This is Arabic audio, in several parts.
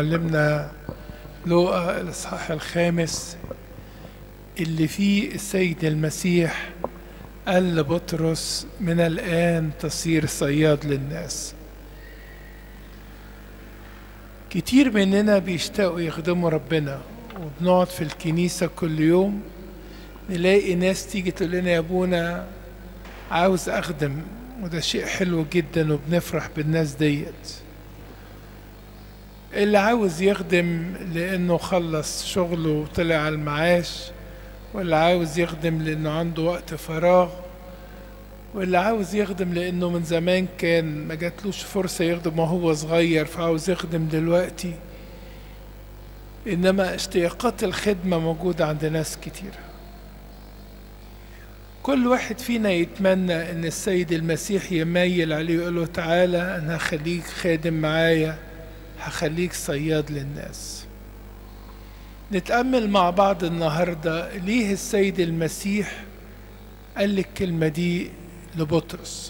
معلمنا لوقا الإصحاح الخامس اللي فيه السيد المسيح قال لبطرس: من الآن تصير صياد للناس. كتير مننا بيشتاقوا يخدموا ربنا، وبنقعد في الكنيسة كل يوم نلاقي ناس تيجي تقول لنا: يا ابونا عاوز أخدم، وده شيء حلو جدا وبنفرح بالناس ديت. اللي عاوز يخدم لأنه خلص شغله وطلع على المعاش، واللي عاوز يخدم لأنه عنده وقت فراغ، واللي عاوز يخدم لأنه من زمان كان ما جاتلوش فرصة يخدم وهو صغير فعاوز يخدم دلوقتي. إنما اشتياقات الخدمة موجودة عند ناس كتير. كل واحد فينا يتمنى إن السيد المسيح يميل عليه ويقول له: تعالى أنا هخليك خادم معايا، هخليك صياد للناس. نتأمل مع بعض النهاردة ليه السيد المسيح قال الكلمة دي لبطرس.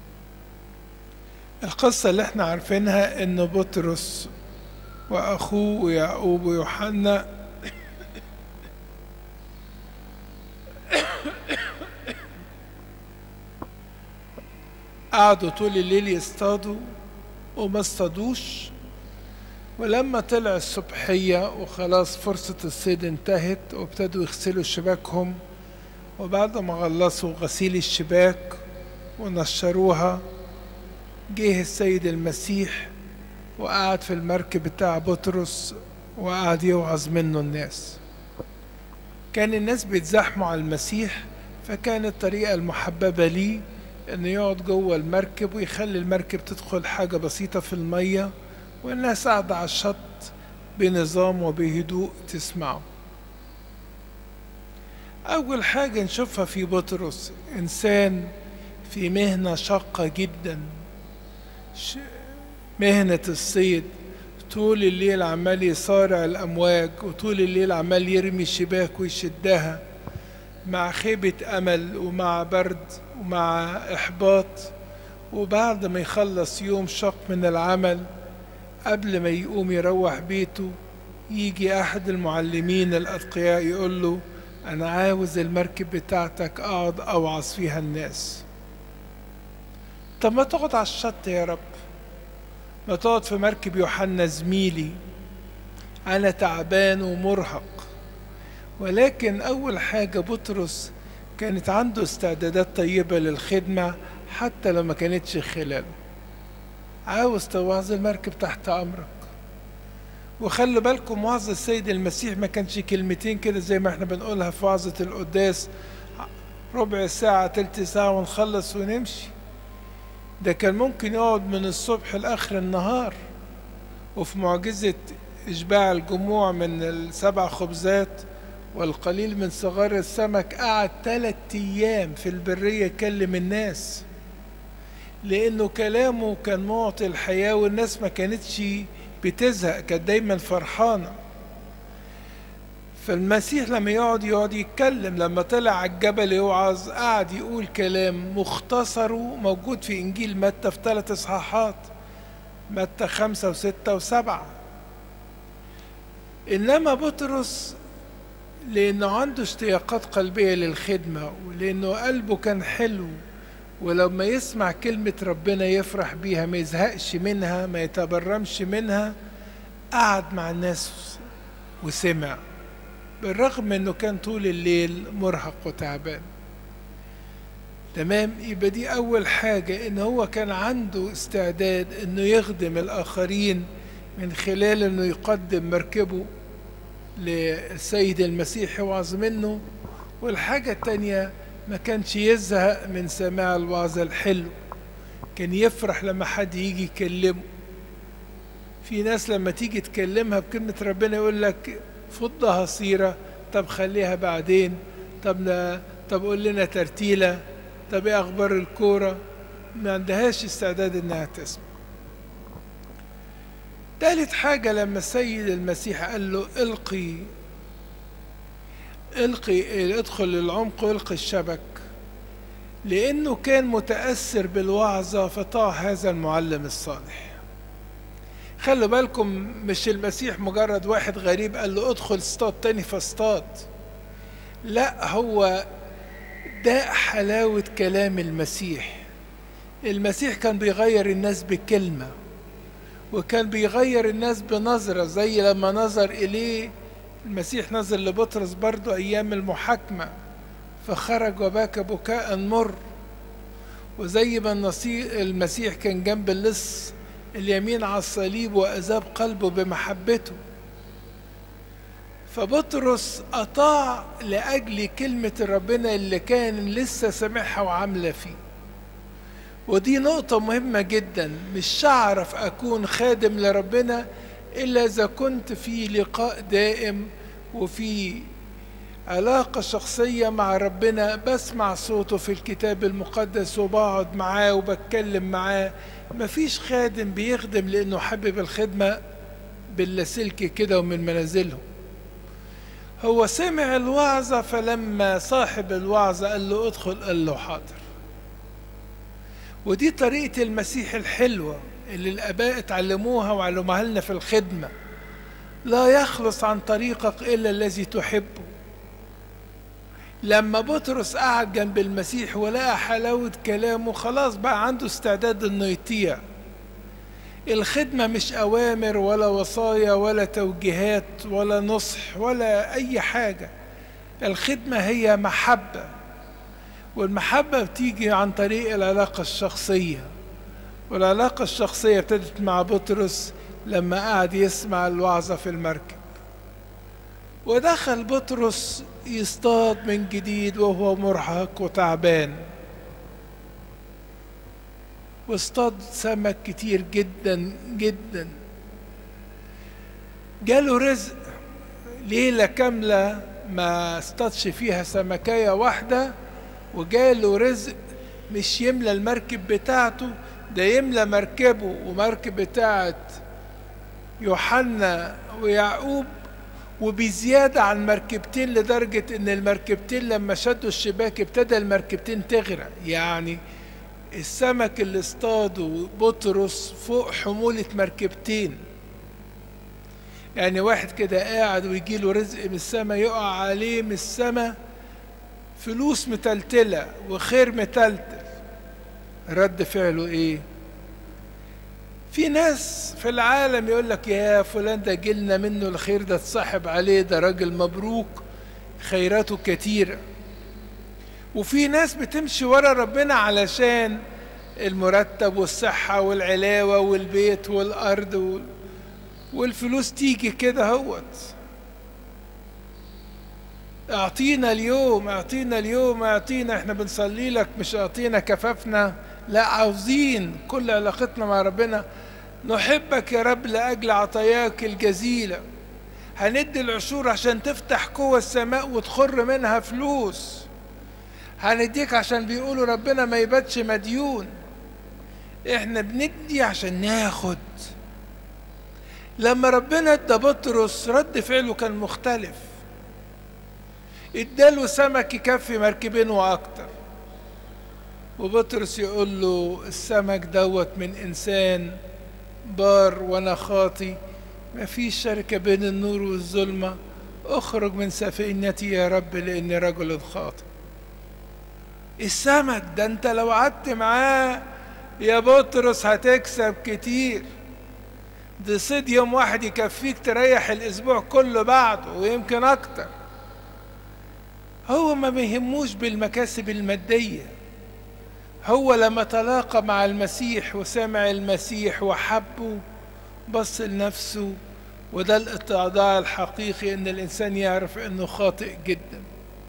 القصة اللي احنا عارفينها ان بطرس واخوه يعقوب ويوحنا قعدوا طول الليل يصطادوا وما اصطادوش، ولما طلع الصبحية وخلاص فرصة الصيد انتهت وابتدوا يغسلوا شباكهم، وبعد ما خلصوا غسيل الشباك ونشروها جه السيد المسيح وقعد في المركب بتاع بطرس وقعد يوعظ منه الناس. كان الناس بيتزاحموا على المسيح، فكانت الطريقة المحببة ليه انه يقعد جوه المركب ويخلي المركب تدخل حاجة بسيطة في المية، والناس قاعدة على الشط بنظام وبهدوء تسمعه. أول حاجة نشوفها في بطرس إنسان في مهنة شاقة جدا، مهنة الصيد. طول الليل عمال يصارع الأمواج، وطول الليل عمال يرمي الشباك ويشدها، مع خيبة أمل ومع برد ومع إحباط. وبعد ما يخلص يوم شاق من العمل، قبل ما يقوم يروح بيته، يجي أحد المعلمين الأتقياء يقول له: أنا عاوز المركب بتاعتك أقعد أوعظ فيها الناس. طب ما تقعد على الشط يا رب، ما تقعد في مركب يوحنا زميلي، أنا تعبان ومرهق. ولكن أول حاجة بطرس كانت عنده استعدادات طيبة للخدمة حتى لو ما كانتش خلاله. عاوز توعظ المركب تحت أمرك. وخلوا بالكم وعظ السيد المسيح ما كانش كلمتين كده زي ما احنا بنقولها في وعظة القداس، ربع ساعة تلت ساعة ونخلص ونمشي. ده كان ممكن يقعد من الصبح لآخر النهار. وفي معجزة إشباع الجموع من ال7 خبزات والقليل من صغار السمك قعد 3 أيام في البرية يكلم الناس، لأنه كلامه كان معطي الحياة، والناس ما كانتش بتزهق، كانت دايما فرحانة. فالمسيح لما يقعد يتكلم، لما طلع على الجبل يوعظ قعد يقول كلام مختصره موجود في إنجيل متى في 3 إصحاحات، متى 5 و6 و7. إنما بطرس لأنه عنده اشتياقات قلبية للخدمة، ولأنه قلبه كان حلو، ولما يسمع كلمة ربنا يفرح بيها، ما يزهقش منها، ما يتبرمش منها، قعد مع الناس وسمع، بالرغم انه كان طول الليل مرهق وتعبان. تمام؟ يبقى دي اول حاجة، ان هو كان عنده استعداد انه يخدم الاخرين من خلال انه يقدم مركبه للسيد المسيح يوعظ منه. والحاجة التانية، ما كانش يزهق من سماع الوعظ الحلو، كان يفرح لما حد يجي يكلمه. في ناس لما تيجي تكلمها بكلمة ربنا يقول لك فضها صيرة، طب خليها بعدين، طب قول لنا ترتيلة، طب ايه اخبار الكورة. ما عندهاش استعداد انها تسمع. ثالث حاجة، لما السيد المسيح قال له ادخل للعمق والقي الشبك، لأنه كان متأثر بالوعظة فطاع هذا المعلم الصالح. خلوا بالكم، مش المسيح مجرد واحد غريب قال له ادخل اصطاد تاني فاصطاد. لا، هو ده حلاوة كلام المسيح. المسيح كان بيغير الناس بكلمة، وكان بيغير الناس بنظرة، زي لما نظر إليه المسيح، نظر لبطرس برضو أيام المحاكمة فخرج وبكى بكاء مر. وزي ما المسيح كان جنب اللص اليمين على الصليب وأذاب قلبه بمحبته، فبطرس أطاع لأجل كلمة ربنا اللي كان لسه سامعها وعاملة فيه. ودي نقطة مهمة جدا، مش هعرف أكون خادم لربنا إلا إذا كنت في لقاء دائم وفي علاقة شخصية مع ربنا، بسمع صوته في الكتاب المقدس وبقعد معاه وبتكلم معاه. مفيش خادم بيخدم لأنه حابب الخدمة باللاسلكي كده ومن منازلهم. هو سمع الوعظة، فلما صاحب الوعظة قال له ادخل قال له حاضر. ودي طريقة المسيح الحلوة اللي الآباء اتعلموها وعلموها لنا في الخدمة. لا يخلص عن طريقك إلا الذي تحبه. لما بطرس قعد جنب المسيح ولقى حلاوة كلامه، خلاص بقى عنده استعداد انه يطيع. الخدمة مش أوامر ولا وصايا ولا توجيهات ولا نصح ولا أي حاجة. الخدمة هي محبة، والمحبة بتيجي عن طريق العلاقة الشخصية. والعلاقة الشخصية ابتدت مع بطرس لما قعد يسمع الوعظة في المركب. ودخل بطرس يصطاد من جديد وهو مرهق وتعبان، واصطاد سمك كتير جدا جدا. جاله رزق، ليلة كاملة ما اصطادش فيها سمكاية واحدة، وجاله رزق مش يملى المركب بتاعته، ده يملى مركبه ومركب بتاعت يوحنا ويعقوب وبزيادة عن مركبتين، لدرجة ان المركبتين لما شدوا الشباك ابتدى المركبتين تغرق. يعني السمك اللي اصطاده بطرس فوق حمولة مركبتين. يعني واحد كده قاعد ويجيله رزق من السماء، يقع عليه من السماء فلوس متلتلة وخير متلتل، رد فعله ايه؟ في ناس في العالم يقول لك يا فلان ده جيلنا منه الخير، ده اتصاحب عليه، ده راجل مبروك خيراته كتيرة. وفي ناس بتمشي ورا ربنا علشان المرتب والصحة والعلاوة والبيت والأرض والفلوس تيجي كده هوت. اعطينا اليوم، اعطينا اليوم، اعطينا، احنا بنصلي لك مش اعطينا كفافنا، لا، عاوزين كل علاقتنا مع ربنا نحبك يا رب لأجل عطاياك الجزيلة. هندي العشور عشان تفتح قوة السماء وتخر منها فلوس. هنديك عشان بيقولوا ربنا ما يباتش مديون. احنا بندي عشان ناخد. لما ربنا ادى بطرس رد فعله كان مختلف، اداله سمك يكفي مركبين واكتر. وبطرس يقول له السمك دوت من انسان بار وانا خاطي، ما فيش شركة بين النور والظلمة، اخرج من سفينتي يا رب لاني رجل خاطئ. السمك ده انت لو قعدت معاه يا بطرس هتكسب كتير، ده صيد يوم واحد يكفيك تريح الاسبوع كله بعده ويمكن اكتر. هو ما بيهموش بالمكاسب المادية. هو لما تلاقى مع المسيح وسمع المسيح وحبه بص لنفسه. وده الاتضاع الحقيقي، ان الانسان يعرف انه خاطئ جدا.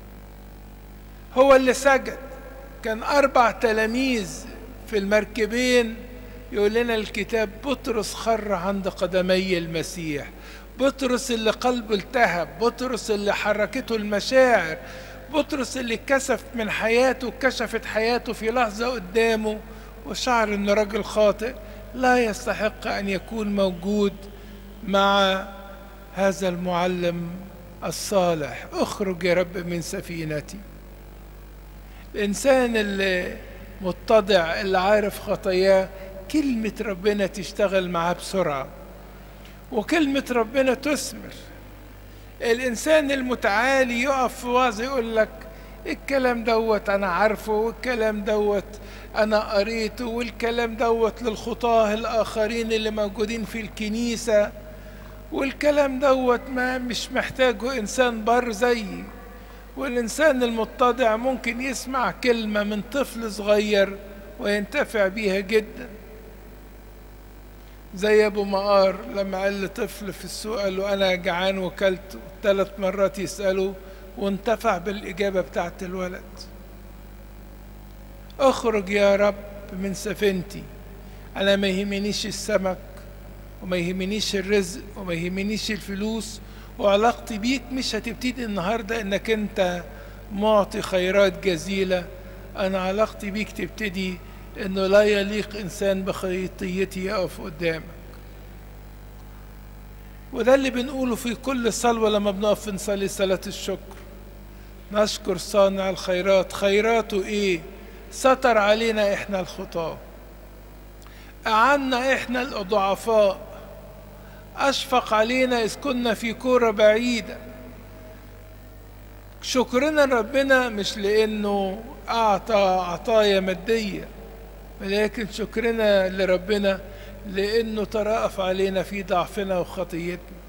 هو اللي سجد. كان 4 تلاميذ في المركبين، يقول لنا الكتاب بطرس خر عند قدمي المسيح. بطرس اللي قلبه التهب، بطرس اللي حركته المشاعر، بطرس اللي كشف من حياته، كشفت حياته في لحظة قدامه وشعر انه راجل خاطئ لا يستحق ان يكون موجود مع هذا المعلم الصالح. اخرج يا رب من سفينتي. الانسان اللي متضع اللي عارف خطاياه كلمة ربنا تشتغل معاه بسرعة. وكلمة ربنا تثمر. الإنسان المتعالي يقف في وعظ يقول لك الكلام دوت أنا عارفه، والكلام دوت أنا قريته، والكلام دوت للخطاة الآخرين اللي موجودين في الكنيسة، والكلام دوت ما مش محتاجه إنسان بر زيي. والإنسان المتضع ممكن يسمع كلمة من طفل صغير وينتفع بيها جدا، زي أبو مقار لما قال لطفل في السوق قال له أنا جعان وكلت، 3 مرات يسأله وانتفع بالإجابة بتاعت الولد. اخرج يا رب من سفينتي، أنا ما يهمنيش السمك وما يهمنيش الرزق وما يهمنيش الفلوس، وعلاقتي بيك مش هتبتدي النهاردة انك انت معطي خيرات جزيلة. انا علاقتي بيك تبتدي انه لا يليق انسان بخطيتي يقف قدامك. وده اللي بنقوله في كل صلوة لما بنقف نصلي صلاة الشكر. نشكر صانع الخيرات. خيراته ايه؟ ستر علينا احنا الخطاة، أعنا احنا الضعفاء، أشفق علينا إذ كنا في كورة بعيدة. شكرنا ربنا مش لأنه أعطى عطايا مادية، ولكن شكرنا لربنا لأنه ترأف علينا في ضعفنا وخطيتنا.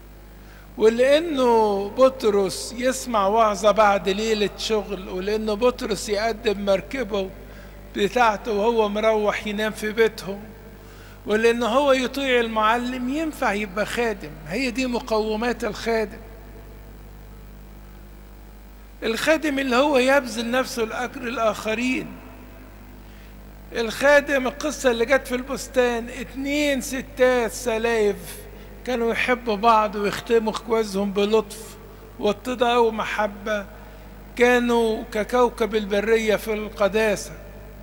ولأنه بطرس يسمع وعظة بعد ليلة شغل، ولأنه بطرس يقدم مركبه بتاعته وهو مروح ينام في بيتهم، ولأنه هو يطيع المعلم ينفع يبقى خادم. هي دي مقومات الخادم. الخادم اللي هو يبذل نفسه لأجل الآخرين. الخادم القصة اللي جت في البستان، 2 ستات سلايف كانوا يحبوا بعض ويختموا جوازهم بلطف واتضاع ومحبة، كانوا ككوكب البرية في القداسة.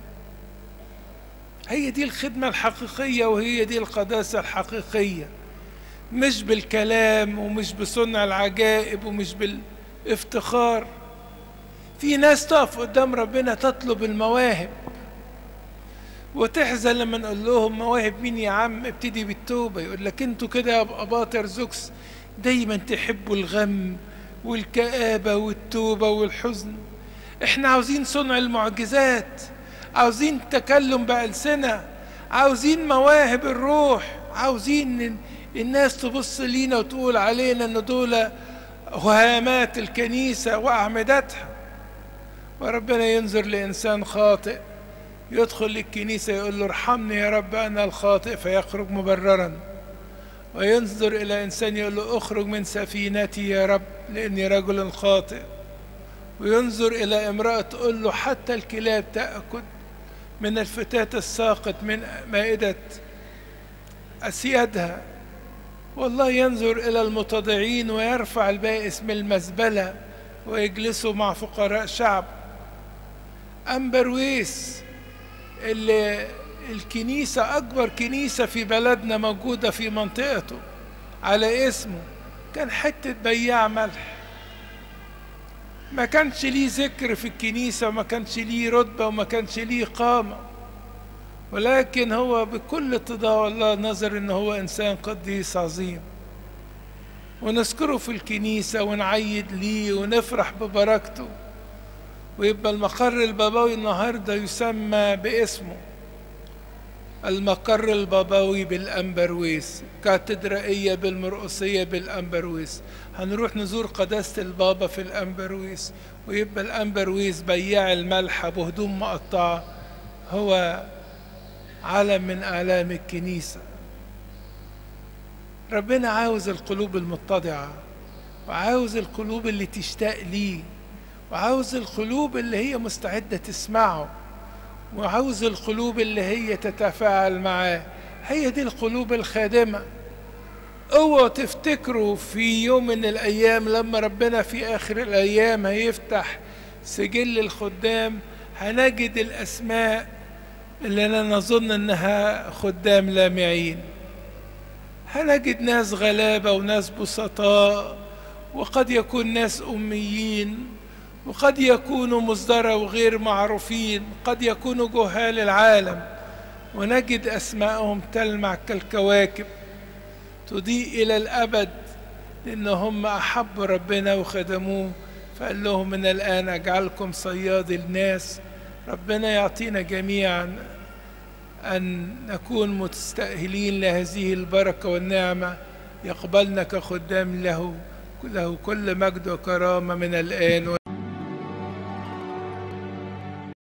هي دي الخدمة الحقيقية وهي دي القداسة الحقيقية، مش بالكلام ومش بصنع العجائب ومش بالافتخار. في ناس تقف قدام ربنا تطلب المواهب وتحزن لما نقول لهم مواهب مين يا عم؟ ابتدي بالتوبة. يقول لك انتوا كده يا اباط ارزوكس دايما تحبوا الغم والكآبة والتوبة والحزن. احنا عاوزين صنع المعجزات، عاوزين تكلم بألسنة، عاوزين مواهب الروح، عاوزين الناس تبص لينا وتقول علينا ان دول هامات الكنيسة وأعمدتها. وربنا ينظر لإنسان خاطئ يدخل للكنيسة يقول له ارحمني يا رب أنا الخاطئ فيخرج مبررا، وينظر إلى إنسان يقول له اخرج من سفينتي يا رب لأني رجل خاطئ، وينظر إلى امرأة تقول له حتى الكلاب تأكل من الفتات الساقط من مائدة أسيادها. والله ينظر إلى المتضعين ويرفع البائس من المزبلة ويجلسوا مع فقراء شعب. أمبرويس اللي الكنيسة أكبر كنيسة في بلدنا موجودة في منطقته على اسمه، كان حتة بياع ملح، ما كانش ليه ذكر في الكنيسة وما كانش ليه رتبة وما كانش ليه قامة، ولكن هو بكل اتضاع الله نظر إن هو إنسان قديس عظيم، ونذكره في الكنيسة ونعيد ليه ونفرح ببركته. ويبقى المقر البابوي النهاردة يسمى باسمه، المقر البابوي بالأمبرويس، كاتدرائية بالمرقسية بالأمبرويس. هنروح نزور قداسة البابا في الأمبرويس، ويبقى الأمبرويس بياع الملح بهدوم مقطعة هو علم من أعلام الكنيسة. ربنا عاوز القلوب المتضعة، وعاوز القلوب اللي تشتاق ليه، وعاوز القلوب اللي هي مستعدة تسمعه، وعاوز القلوب اللي هي تتفاعل معاه. هي دي القلوب الخادمة. اوعوا تفتكروا في يوم من الأيام لما ربنا في آخر الأيام هيفتح سجل الخدام هنجد الأسماء اللي أنا نظن أنها خدام لامعين. هنجد ناس غلابة وناس بسطاء، وقد يكون ناس أميين، وقد يكونوا مصدرة وغير معروفين، قد يكونوا جهال العالم، ونجد أسماءهم تلمع كالكواكب. تضيء إلى الأبد، لأن هم أحبوا ربنا وخدموه، فقال لهم من الآن أجعلكم صياد الناس. ربنا يعطينا جميعا أن نكون مستأهلين لهذه البركة والنعمة، يقبلنا كخدام له كل مجد وكرامة من الآن